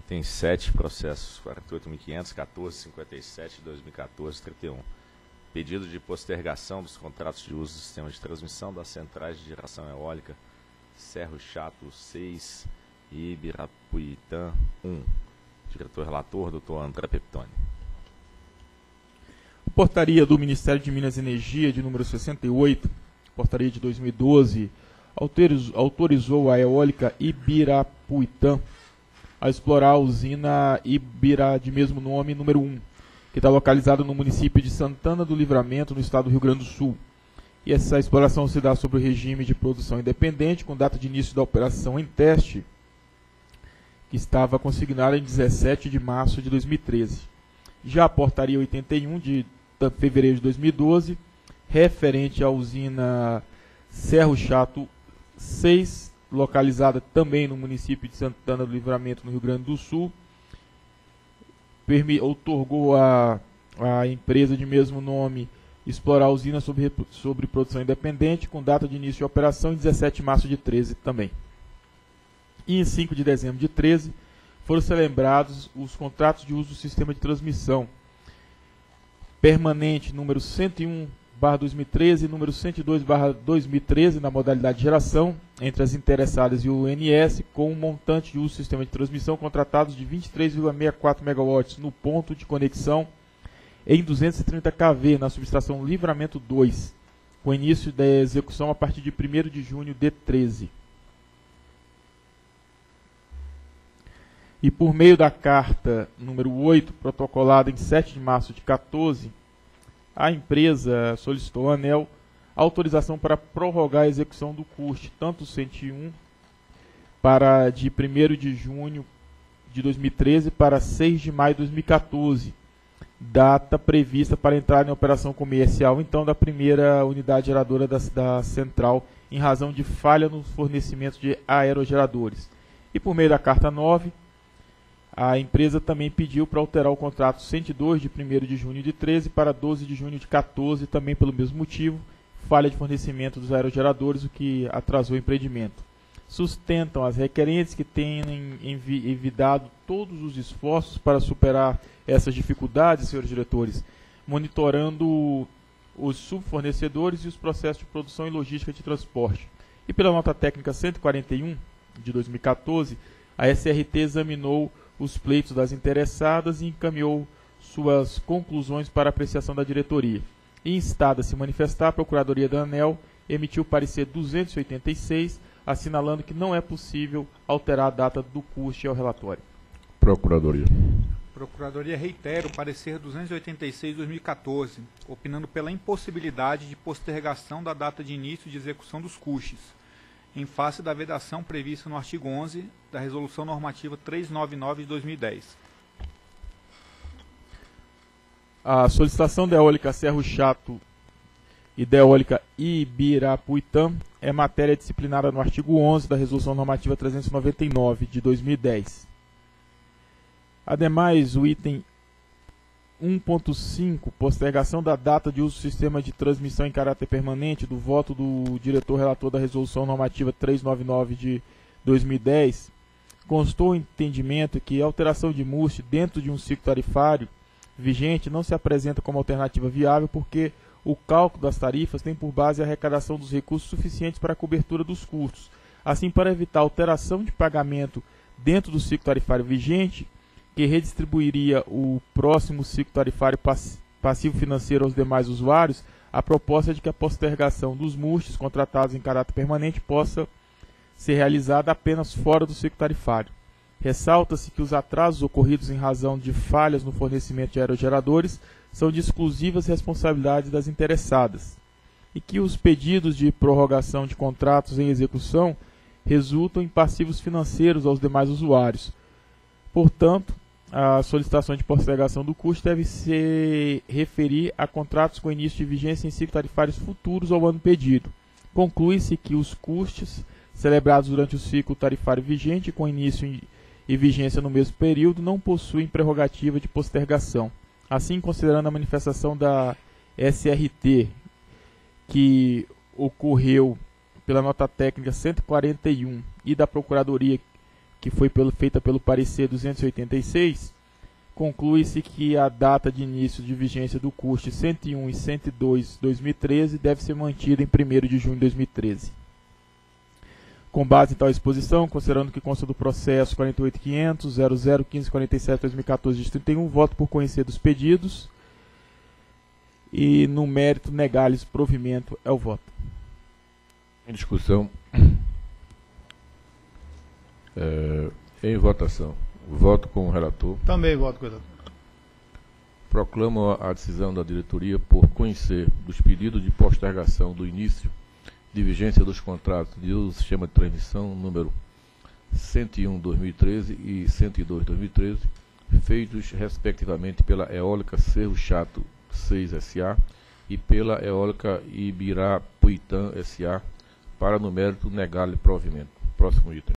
Tem 7 processos, 48.500, 1457, 2014, 31. Pedido de postergação dos contratos de uso do sistema de transmissão das centrais de geração eólica Cerro Chato 6 e Ibirapuitã 1. Diretor-relator, Dr. André Peptoni. Portaria do Ministério de Minas e Energia, de número 68, portaria de 2012, autorizou a eólica Ibirapuitã a explorar a usina Ibira de mesmo nome, número 1, que está localizada no município de Santana do Livramento, no estado do Rio Grande do Sul. E essa exploração se dá sob o regime de produção independente, com data de início da operação em teste, que estava consignada em 17 de março de 2013. Já a portaria 81, de fevereiro de 2012, referente à usina Cerro Chato 6, localizada também no município de Santana do Livramento, no Rio Grande do Sul, outorgou à empresa de mesmo nome explorar a usina sobre produção independente, com data de início de operação em 17 de março de 13 também. E em 5 de dezembro de 13 foram celebrados os contratos de uso do sistema de transmissão permanente número 101/2013 e número 102/2013 na modalidade de geração entre as interessadas e o INS, com um montante de uso do sistema de transmissão contratados de 23,64 MW no ponto de conexão em 230 kV na subestação Livramento 2, com início da execução a partir de 1º de junho de 13. E por meio da carta número 8, protocolada em 7 de março de 14, a empresa solicitou ao ANEEL autorização para prorrogar a execução do CURT, tanto o 101 para de 1º de junho de 2013 para 6 de maio de 2014, data prevista para entrar em operação comercial, então, da primeira unidade geradora da central, em razão de falha no fornecimento de aerogeradores. E por meio da carta 9, a empresa também pediu para alterar o contrato 102 de 1º de junho de 13 para 12 de junho de 14, também pelo mesmo motivo, falha de fornecimento dos aerogeradores, o que atrasou o empreendimento. Sustentam as requerentes que tenham evitado todos os esforços para superar essas dificuldades, senhores diretores, monitorando os subfornecedores e os processos de produção e logística de transporte. E pela nota técnica 141 de 2014, a SRT examinou os pleitos das interessadas e encaminhou suas conclusões para apreciação da diretoria. E instada a se manifestar, a Procuradoria da ANEEL emitiu o parecer 286, assinalando que não é possível alterar a data do CURT ao relatório. Procuradoria. Procuradoria reitera o parecer 286/2014, opinando pela impossibilidade de postergação da data de início de execução dos CURTs, em face da vedação prevista no artigo 11 da Resolução Normativa 399 de 2010. A solicitação da eólica Cerro Chato e da eólica Ibirapuitã é matéria disciplinada no artigo 11 da Resolução Normativa 399 de 2010. Ademais, o item 1.5, postergação da data de uso do sistema de transmissão em caráter permanente, do voto do diretor-relator da Resolução Normativa 399 de 2010, constou o entendimento que a alteração de MUST dentro de um ciclo tarifário vigente não se apresenta como alternativa viável, porque o cálculo das tarifas tem por base a arrecadação dos recursos suficientes para a cobertura dos custos. Assim, para evitar alteração de pagamento dentro do ciclo tarifário vigente, que redistribuiria o próximo ciclo tarifário passivo financeiro aos demais usuários, a proposta é de que a postergação dos MUSTs contratados em caráter permanente possa ser realizada apenas fora do ciclo tarifário. Ressalta-se que os atrasos ocorridos em razão de falhas no fornecimento de aerogeradores são de exclusivas responsabilidades das interessadas, e que os pedidos de prorrogação de contratos em execução resultam em passivos financeiros aos demais usuários. Portanto, a solicitação de postergação do custo deve se referir a contratos com início de vigência em ciclos tarifários futuros ao ano pedido. Conclui-se que os custos celebrados durante o ciclo tarifário vigente, com início e vigência no mesmo período, não possuem prerrogativa de postergação. Assim, considerando a manifestação da SRT, que ocorreu pela nota técnica 141, e da Procuradoria, que foi feita pelo parecer 286, conclui-se que a data de início de vigência do CUST 101 e 102 2013 deve ser mantida em 1º de junho de 2013. Com base em tal exposição, considerando que consta do processo 48.500.001547/2014 de 31, voto por conhecer dos pedidos e, no mérito, negar-lhes provimento é o voto. Em discussão. Em votação. Voto com o relator. Também voto com o relator. Proclamo a decisão da diretoria por conhecer dos pedidos de postergação do início de vigência dos contratos de uso do sistema de transmissão número 101/2013 e 102/2013, feitos respectivamente pela Eólica Cerro Chato 6 S.A. e pela Eólica Ibirapuitã S.A., para no mérito negar-lhe provimento. Próximo item.